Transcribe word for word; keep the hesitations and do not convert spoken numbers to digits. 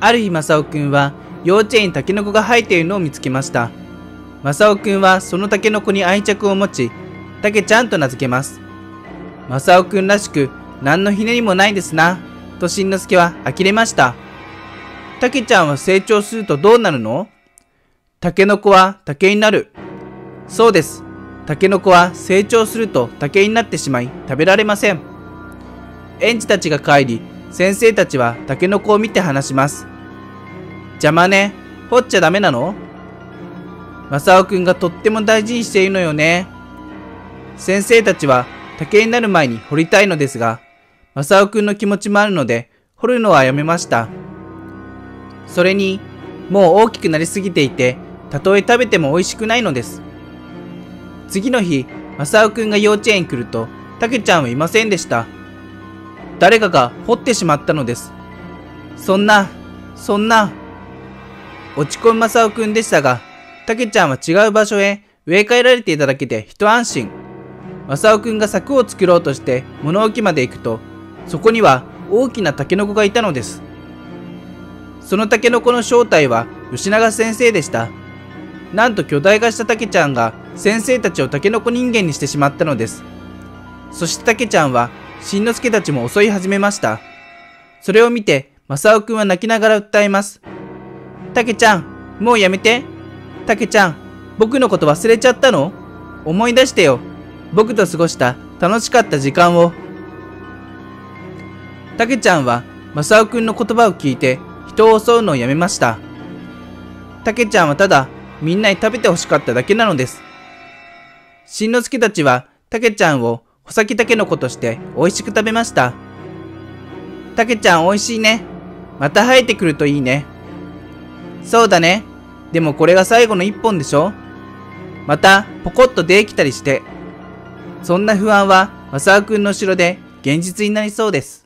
ある日、マサオくんは幼稚園にタケノコが生えているのを見つけました。マサオくんはそのタケノコに愛着を持ち、タケちゃんと名付けます。マサオくんらしく何のひねりもないですな、としんのすけは呆れました。タケちゃんは成長するとどうなるの？タケノコは竹になる。そうです。タケノコは成長すると竹になってしまい食べられません。園児たちが帰り、先生たちはタケノコを見て話します。邪魔ね。掘っちゃダメなの？マサオくんがとっても大事にしているのよね。先生たちは竹になる前に掘りたいのですが、マサオくんの気持ちもあるので、掘るのはやめました。それに、もう大きくなりすぎていて、たとえ食べても美味しくないのです。次の日、マサオくんが幼稚園に来ると、タケちゃんはいませんでした。誰かが掘ってしまったのです。そんな、そんな。落ち込むマサオくんでしたが、タケちゃんは違う場所へ植え替えられていただけで一安心。マサオくんが柵を作ろうとして物置まで行くと、そこには大きなタケノコがいたのです。そのタケノコの正体は吉永先生でした。なんと巨大化したタケちゃんが先生たちをタケノコ人間にしてしまったのです。そしてタケちゃんはしんのすけたちも襲い始めました。それを見てマサオくんは泣きながら訴えます。タケちゃん、もうやめて。タケちゃん、僕のこと忘れちゃったの？思い出してよ。僕と過ごした楽しかった時間を。タケちゃんはマサオくんの言葉を聞いて人を襲うのをやめました。タケちゃんはただみんなに食べてほしかっただけなのです。しんのすけたちはタケちゃんを穂先タケノコとして美味しく食べました。タケちゃん美味しいね。また生えてくるといいね。そうだね。でもこれが最後の一本でしょ？またポコッと出てきたりして。そんな不安はマサオくんの後ろで現実になりそうです。